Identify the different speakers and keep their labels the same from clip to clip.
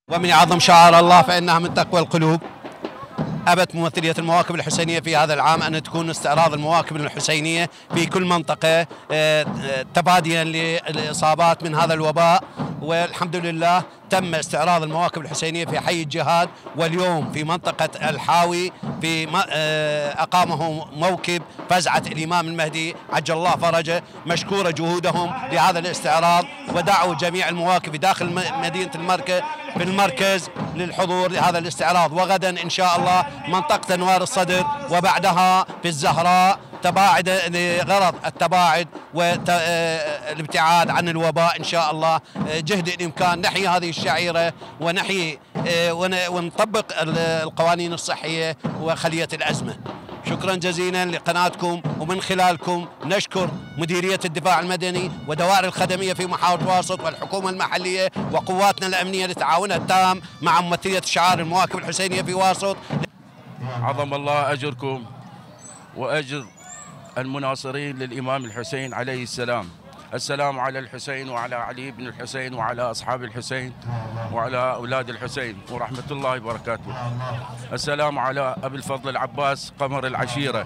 Speaker 1: ومن يعظم شعائر الله فإنها من تقوى القلوب. أبت ممثلية المواكب الحسينية في هذا العام أن تكون استعراض المواكب الحسينية في كل منطقة تفاديا للإصابات من هذا الوباء، والحمد لله تم استعراض المواكب الحسينية في حي الجهاد، واليوم في منطقة الحاوي في أقامه موكب فزعة الإمام المهدي عجل الله فرجه، مشكورة جهودهم لهذا الاستعراض، ودعوا جميع المواكب داخل مدينة المركز للحضور لهذا الاستعراض. وغدا إن شاء الله منطقة أنوار الصدر، وبعدها في الزهراء تباعد لغرض التباعد والابتعاد عن الوباء إن شاء الله. جهد الإمكان نحيي هذه الشعيرة ونحيي ونطبق القوانين الصحية وخلية الأزمة. شكرا جزيلا لقناتكم، ومن خلالكم نشكر مديرية الدفاع المدني ودوائر الخدمية في محافظة واسط والحكومة المحلية وقواتنا الأمنية لتعاونها التام مع ممثلية شعار المواكب الحسينية في واسط.
Speaker 2: عظم الله أجركم وأجر المناصرين للإمام الحسين عليه السلام. السلام على الحسين وعلى علي بن الحسين وعلى أصحاب الحسين وعلى أولاد الحسين ورحمة الله وبركاته. السلام على أبي الفضل العباس قمر العشيرة.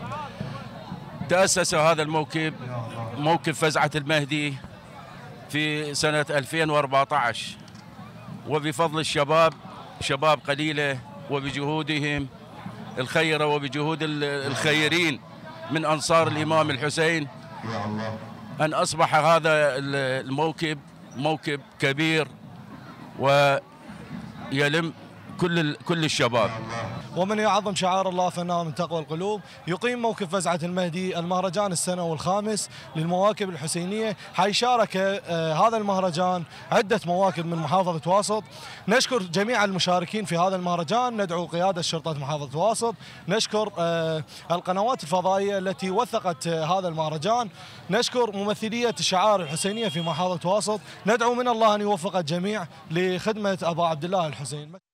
Speaker 2: تأسس هذا الموكب موكب فزعة المهدي في سنة 2014، وبفضل الشباب شباب قليلة وبجهودهم الخيرة وبجهود الخيرين من أنصار الإمام الحسين أن أصبح هذا الموكب موكب كبير ويلم كل الشباب.
Speaker 3: ومن يعظم شعائر الله فإنها من تقوى القلوب. يقيم موكب فزعة المهدي المهرجان السنوي الخامس للمواكب الحسينية، حيشارك هذا المهرجان عدة مواكب من محافظة واسط. نشكر جميع المشاركين في هذا المهرجان، ندعو قيادة شرطة محافظة واسط، نشكر القنوات الفضائية التي وثقت هذا المهرجان، نشكر ممثلية الشعائر الحسينية في محافظة واسط، ندعو من الله أن يوفق الجميع لخدمة أبا عبد الله الحسين.